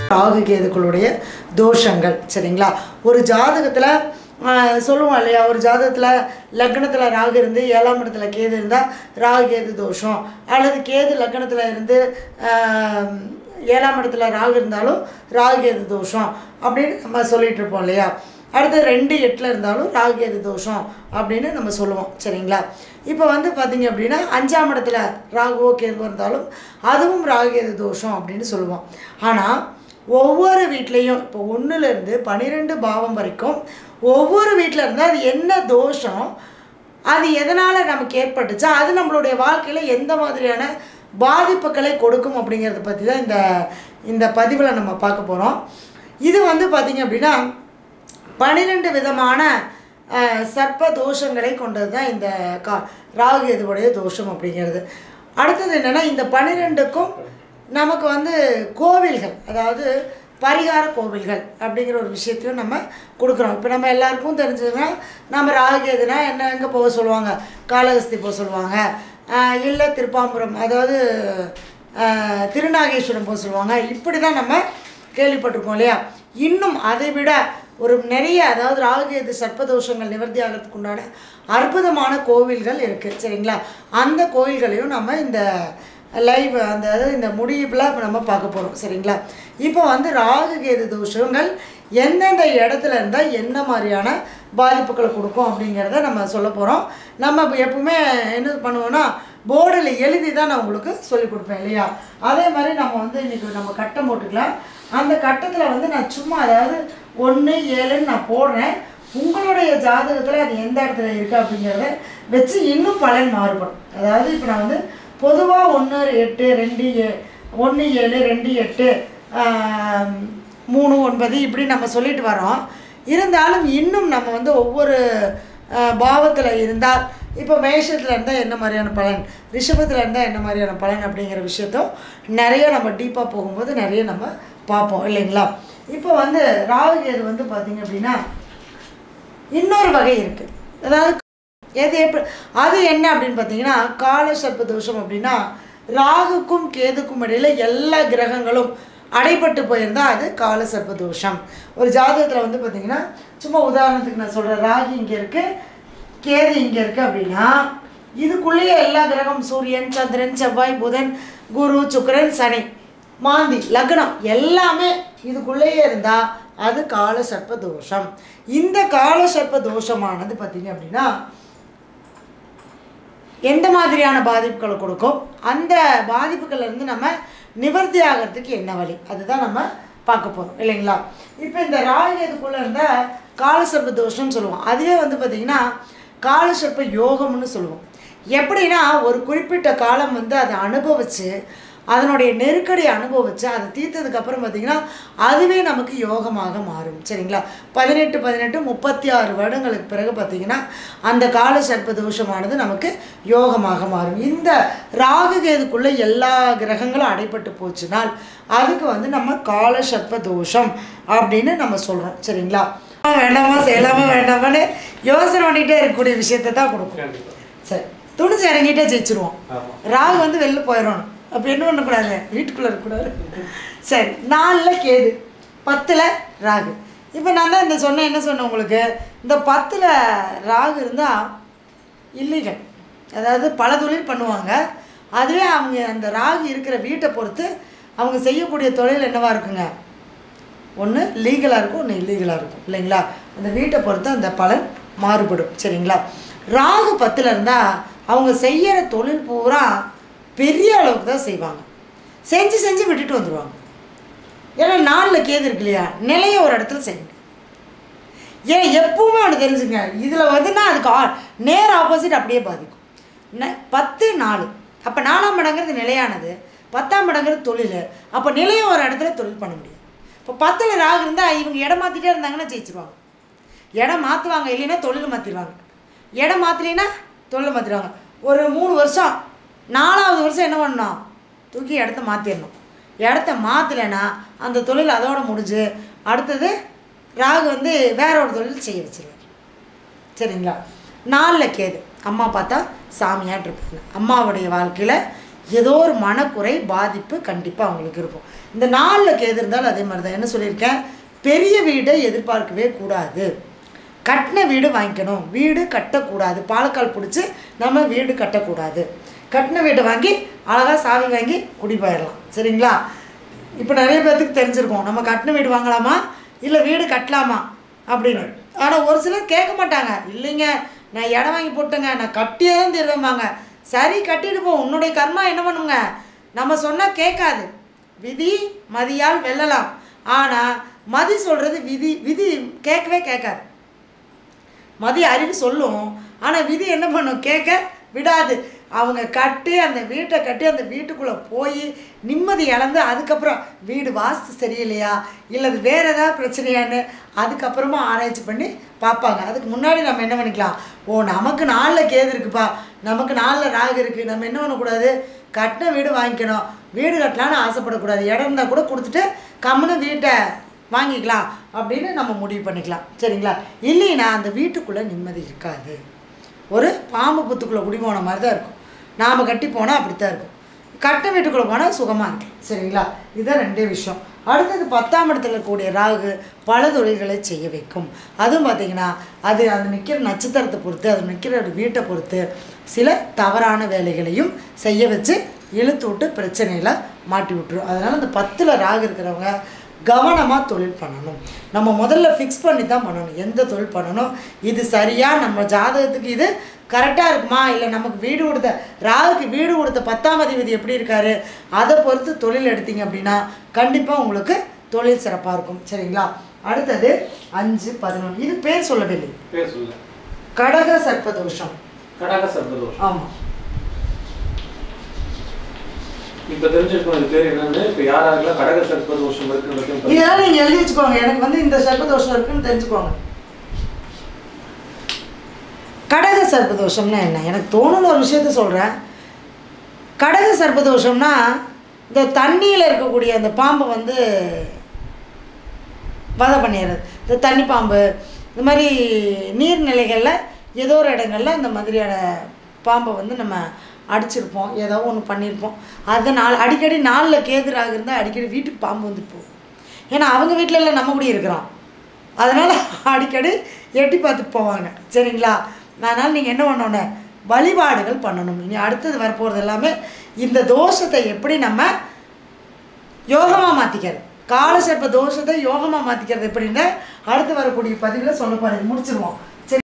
ராகு கேதுக்களுடைய தோஷங்கள் சரிங்களா. ஒரு ஜாதகத்தில் சொல்லுவோம் இல்லையா, ஒரு ஜாதகத்தில் லக்னத்தில் ராகு இருந்து 7ஆம் இடத்துல கேது இருந்தால் ராகு கேது தோஷம், அல்லது கேது லக்னத்தில் இருந்து 7ஆம் இடத்துல ராகு இருந்தாலும் ராகு கேது தோஷம் அப்படின்னு நம்ம சொல்லிகிட்டு இருப்போம் இல்லையா. அடுத்து 2-8 இருந்தாலும் ராகு கேது தோஷம் அப்படின்னு நம்ம சொல்லுவோம் சரிங்களா. இப்போ வந்து பார்த்திங்க அப்படின்னா 5ஆம் இடத்துல ராகுவோ கேதுவோ இருந்தாலும் அதுவும் ராகு கேது தோஷம் அப்படின்னு சொல்லுவோம். ஆனால் ஒவ்வொரு வீட்லேயும் இப்போ 1லேருந்து 12 பாவம் வரைக்கும் ஒவ்வொரு வீட்டில் இருந்தால் அது என்ன தோஷம், அது எதனால் நமக்கு ஏற்பட்டுச்சா, அது நம்மளுடைய வாழ்க்கையில் எந்த மாதிரியான பாதிப்புகளை கொடுக்கும் அப்படிங்கிறத பற்றி தான் இந்த பதிவில் நம்ம பார்க்க போகிறோம். இது வந்து பார்த்திங்க அப்படின்னா 12 விதமான சர்ப்ப தோஷங்களை கொண்டது தான் இந்த ராகு கேதுவுடைய தோஷம் அப்படிங்கிறது. அடுத்தது என்னென்னா, இந்த 12க்கும் நமக்கு வந்து கோவில்கள், அதாவது பரிகார கோவில்கள் அப்படிங்கிற ஒரு விஷயத்தையும் நம்ம கொடுக்குறோம். இப்போ நம்ம எல்லாருக்கும் தெரிஞ்சதுன்னா, நம்ம ராகு கேதுனா என்ன எங்கே போக சொல்லுவாங்க, காளஹஸ்தி போக சொல்லுவாங்க, இல்லை திருப்பாம்புரம் அதாவது திருநாகேஸ்வரம் போக சொல்லுவாங்க. இப்படி தான் நம்ம கேள்விப்பட்டிருக்கோம் இல்லையா. இன்னும் அதை விட ஒரு நிறைய, அதாவது ராகு கேது சர்ப்பதோஷங்கள் நிவர்த்தி ஆகிறதுக்கு உண்டான அற்புதமான கோவில்கள் இருக்குது சரிங்களா. அந்த கோவில்களையும் நம்ம இந்த லைவ் அதாவது இந்த முடிவில் நம்ம பார்க்க போகிறோம் சரிங்களா. இப்போ வந்து ராகு கேது தோஷங்கள் எந்தெந்த இடத்துல இருந்தால் என்ன மாதிரியான பாதிப்புகளை கொடுக்கும் அப்படிங்கிறத நம்ம சொல்ல போகிறோம். நம்ம எப்பவுமே என்ன பண்ணுவோன்னா, போர்டில் எழுதி தான் நான் உங்களுக்கு சொல்லிக் கொடுப்பேன் இல்லையா. அதே மாதிரி நம்ம வந்து இன்றைக்கி நம்ம கட்டம் போட்டுக்கலாம். அந்த கட்டத்தில் வந்து நான் சும்மா அதாவது 1, 7ன்னு நான் போடுறேன். உங்களுடைய ஜாதகத்தில் அது எந்த இடத்துல இருக்குது அப்படிங்கிறத வச்சு இன்னும் பலன் மாறுபடும். அதாவது இப்போ நான் வந்து பொதுவாக 1, 8, 2, 1, 7, 2, 8, 3, 9 இப்படி நம்ம சொல்லிட்டு வரோம். இருந்தாலும் இன்னும் நம்ம வந்து ஒவ்வொரு பாவத்தில் இருந்தால், இப்போ மேஷத்தில் இருந்தால் என்ன மாதிரியான பலன், ரிஷபத்தில் இருந்தால் என்ன மாதிரியான பலன் அப்படிங்கிற விஷயத்தும் நிறைய நம்ம டீப்பாக போகும்போது நிறைய நம்ம பார்ப்போம் இல்லைங்களா. இப்போ வந்து ராகு கேது வந்து பார்த்திங்க அப்படின்னா இன்னொரு வகை இருக்குது. அதாவது அது என்ன அப்படின்னு பார்த்தீங்கன்னா, கால சர்ப்ப தோஷம் அப்படின்னா ராகுக்கும் கேதுக்கும் இடையில் எல்லா கிரகங்களும் அடைபட்டு போயிருந்தால் அது கால சர்ப்ப தோஷம். ஒரு ஜாதகத்தில் வந்து பார்த்திங்கன்னா, சும்மா உதாரணத்துக்கு நான் சொல்கிறேன், ராகு இங்கே இருக்குது, கேது இங்கே இருக்குது அப்படின்னா இதுக்குள்ளேயே எல்லா கிரகம் சூரியன், சந்திரன், செவ்வாய், புதன், குரு, சுக்கிரன், சனி, மாந்தி, லக்னம் எல்லாமே இதுக்குள்ளேயே இருந்தால் அது கால சர்ப்ப தோஷம். இந்த கால சர்ப்ப தோஷமானது பார்த்திங்க அப்படின்னா எந்த மாதிரியான பாதிப்புகளை கொடுக்கும், அந்த பாதிப்புகள்லேருந்து நம்ம நிவர்த்தி ஆகிறதுக்கு என்ன வழி, அதுதான் நம்ம பார்க்க போகிறோம் இல்லைங்களா. இப்போ இந்த ராகு கேதுக்குள்ளே இருந்தால் காலசர்ப்ப தோஷம்னு சொல்லுவோம். அதுவே வந்து பார்த்திங்கன்னா காலசர்ப்ப யோகம்னு சொல்லுவோம். எப்படின்னா, ஒரு குறிப்பிட்ட காலம் வந்து அதை அனுபவித்து அதனுடைய நெருக்கடி அனுபவித்து அதை தீர்த்ததுக்கப்புறம் பார்த்திங்கன்னா அதுவே நமக்கு யோகமாக மாறும் சரிங்களா. 18 36 வருடங்களுக்கு பிறகு பார்த்திங்கன்னா அந்த கால சர்ப்ப தோஷமானது நமக்கு யோகமாக மாறும். இந்த ராகு கேதுக்குள்ளே எல்லா கிரகங்களும் அடைப்பட்டு போச்சுனால் அதுக்கு வந்து நம்ம கால சர்ப்ப தோஷம் அப்படின்னு நம்ம சொல்கிறோம் சரிங்களா. வேண்டாமா செய்யலாமா வேண்டாமான்னு யோசனை பண்ணிகிட்டே இருக்கக்கூடிய விஷயத்தை தான் கொடுக்கும். சரி, துணிச்சு இறங்கிட்டே ஜெயிச்சிருவோம். ராகு வந்து வெளில போயிடணும். அப்போ என்ன பண்ணக்கூடாது, வீட்டுக்குள்ளே இருக்கக்கூடாது. சரி, 4ல் கேது, 10ல் ராகு. இப்போ நான் தான் என்ன சொன்னேன் உங்களுக்கு, இந்த 10ல் ராகு இருந்தால் இல்லீகல், அதாவது பல தொழில் பண்ணுவாங்க. அதுவே அவங்க அந்த ராகு இருக்கிற வீட்டை பொறுத்து அவங்க செய்யக்கூடிய தொழில் என்னவாக இருக்குங்க, ஒன்று லீகலாக இருக்கும், ஒன்று இல்லீகலாக இருக்கும் இல்லைங்களா. அந்த வீட்டை பொறுத்து அந்த பலன் மாறுபடும் சரிங்களா. ராகு 10ல் இருந்தால் அவங்க செய்கிற தொழில் பூரா பெரிய அளவுக்கு தான் செய்வாங்க, செஞ்சு விட்டுட்டு வந்துடுவாங்க. ஏன்னா 4ல் கேது இருக்கு இல்லையா, நிலைய ஒரு இடத்துல செய்யுங்க. ஏன்னா எப்பவுமே ஒன்று தெரிஞ்சுங்க, இதில் வந்துன்னா அதுக்கு நேர் ஆப்போசிட் அப்படியே பாதிக்கும். 10 4 அப்போ 4ஆம் இடங்கிறது நிலையானது, 10ஆம் இடங்கிறது தொழில். அப்போ நிலைய ஒரு இடத்துல தொழில் பண்ண முடியும். இப்போ 10ல் ராகு இருந்தால் இவங்க இடம் மாற்றிட்டே இருந்தாங்கன்னா ஜெயிச்சிருவாங்க. இடம் மாற்றுவாங்க, இல்லைன்னா தொழில் மாற்றிடுவாங்க. இடம் மாற்றலைன்னா தொழில் மாற்றிடுவாங்க. ஒரு 3 வருஷம் 4ஆவது வருஷம் என்ன பண்ணணும், தூக்கி இடத்த மாற்றிடணும். இடத்த மாற்றலைன்னா அந்த தொழில் அதோடு முடிஞ்சு அடுத்தது ராகு வந்து வேற ஒரு தொழில் செய்ய வச்சிருவார் சரிங்களா. 4ல் கேது, அம்மா பார்த்தா சாமியாட்டு இருப்பாங்க. அம்மாவுடைய வாழ்க்கையில் ஏதோ ஒரு மனக்குறை பாதிப்பு கண்டிப்பாக அவங்களுக்கு இருக்கும். இந்த 4 கேது இருந்தாலும் அதே மாதிரி தான். என்ன சொல்லியிருக்கேன், பெரிய வீடை எதிர்பார்க்கவே கூடாது. கட்டின வீடு வாங்கிக்கணும், வீடு கட்டக்கூடாது. பாலக்கால் பிடிச்சி நம்ம வீடு கட்டக்கூடாது. கட்டின வீட்டை வாங்கி அழகாக சாவி வாங்கி குடி போயிடலாம். சரிங்களா? இப்போ நிறைய பேர்த்துக்கு தெரிஞ்சிருக்கோம், நம்ம கட்டின வீடு வாங்கலாமா இல்லை வீடு கட்டலாமா அப்படின்னு. ஆனால் ஒரு சிலர் கேட்க மாட்டாங்க, இல்லைங்க நான் இடம் வாங்கி போட்டுங்க, நான் கட்டியே தான் தருவேம்பாங்க. சரி கட்டிட்டு போ, உன்னுடைய கர்மா என்ன பண்ணுங்க, நம்ம சொன்னால் கேட்காது. விதி மதியால் வெல்லலாம், ஆனால் மதி சொல்கிறது விதி கேட்கவே கேட்காது. மதி அறிவு சொல்லும், ஆனால் விதி என்ன பண்ணும், கேட்க விடாது. அவங்க கட்டி அந்த வீட்டை கட்டி அந்த வீட்டுக்குள்ளே போய் நிம்மதி இழந்து அதுக்கப்புறம் வீடு வாஸ்து சரியில்லையா இல்லை அது வேறு ஏதாவது பிரச்சனையான்னு அதுக்கப்புறமா ஆராய்ச்சி பண்ணி பார்ப்பாங்க. அதுக்கு முன்னாடி நம்ம என்ன பண்ணிக்கலாம், நமக்கு 4 கேது இருக்குப்பா, நமக்கு 4 ராகு இருக்குது, நம்ம என்ன பண்ணக்கூடாது, கட்டின வீடு வாங்கிக்கணும், வீடு கட்டலான்னு ஆசைப்படக்கூடாது. இடம் இருந்தால் கூட கொடுத்துட்டு கம்முன்னு வீட்டை வாங்கிக்கலாம் அப்படின்னு நம்ம முடிவு பண்ணிக்கலாம். சரிங்களா? இல்லைன்னா அந்த வீட்டுக்குள்ளே நிம்மதி இருக்காது. ஒரு பாம்பு புத்துக்குள்ளே குடி போன மாதிரி தான் இருக்கும். நாம் கட்டி போனால் அப்படித்தான் இருக்கும். கட்டின வீட்டுக்குள்ளே போனால் சுகமாக இருக்கும். சரிங்களா? இதுதான் 2 விஷயம். அடுத்தது 10ஆம் இடத்துல இருக்கக்கூடிய ராகு பல தொழில்களை செய்ய வைக்கும். அதுவும் பார்த்திங்கன்னா அது நிற்கிற நட்சத்திரத்தை பொறுத்து, அது நிற்கிற ஒரு வீட்டை பொறுத்து சில தவறான வேலைகளையும் செய்ய வச்சு இழுத்து விட்டு பிரச்சனையில் மாட்டி விட்டுரும். அதனால் அந்த 10ல் ராகு இருக்கிறவங்க கவனமாக தொழில் பண்ணணும். நம்ம முதல்ல ஃபிக்ஸ் பண்ணி தான் பண்ணணும், எந்த தொழில் பண்ணணும், இது சரியாக நம்ம ஜாதகத்துக்கு இது கரெக்டாக இருக்குமா, இல்லை நமக்கு வீடு கொடுத்த ராகுக்கு வீடு கொடுத்த 10ஆம் அதிபதி எப்படி இருக்காரு அதை பொறுத்து தொழில் எடுத்தீங்க அப்படின்னா கண்டிப்பாக உங்களுக்கு தொழில் சிறப்பாக இருக்கும். சரிங்களா? அடுத்தது 5, 11 இது பேர் சொல்லவே இல்லை. கடக சர்ப்பதோஷம். ஆமாம். இப்போ தெரிஞ்சுக்கணும் இது பேர் என்னன்னு. இப்போ யாரெல்லாம் கடக சர்ப்பதோஷம் இருக்குன்னு இதெல்லாம் நீங்கள் எழுதி வச்சுக்கோங்க. எனக்கு இந்த சர்ப்பதோஷம் இருக்குன்னு தெரிஞ்சுக்கோங்க. கடக சர்ப்பதோஷம்னா என்ன, எனக்கு தோணுன ஒரு விஷயத்த சொல்கிறேன். கடக சர்ப்பதோஷம்னா இந்த தண்ணியில் இருக்கக்கூடிய அந்த பாம்பை வதை பண்ணிடுறது. இந்த தண்ணி பாம்பு இந்த மாதிரி நீர்நிலைகளில் ஏதோ ஒரு இடங்களில் இந்த மாதிரியான பாம்பை நம்ம அடிச்சிருப்போம், ஏதோ ஒன்று பண்ணியிருப்போம். அதை அடிக்கடி 4 கேது ராகு இருந்தால் அடிக்கடி வீட்டுக்கு பாம்பு வந்துட்டு போகும். ஏன்னா அவங்க வீட்டில் இல்லை, நம்ம கூட இருக்கிறோம். அதனால் அடிக்கடி எட்டி பார்த்துட்டு போவாங்க. சரிங்களா? அதனால் நீங்கள் என்ன பண்ணணும், வழிபாடுகள் பண்ணணும். இனி அடுத்தது வரப்போகிறது எல்லாமே இந்த தோஷத்தை எப்படி நம்ம யோகமாக மாற்றிக்கிறது, காலசர்ப்ப தோஷத்தை யோகமாக மாற்றிக்கிறது எப்படின்னு அடுத்து வரக்கூடிய பதிவில் சொல்ல போகிறேன். முடிச்சிருவோம்.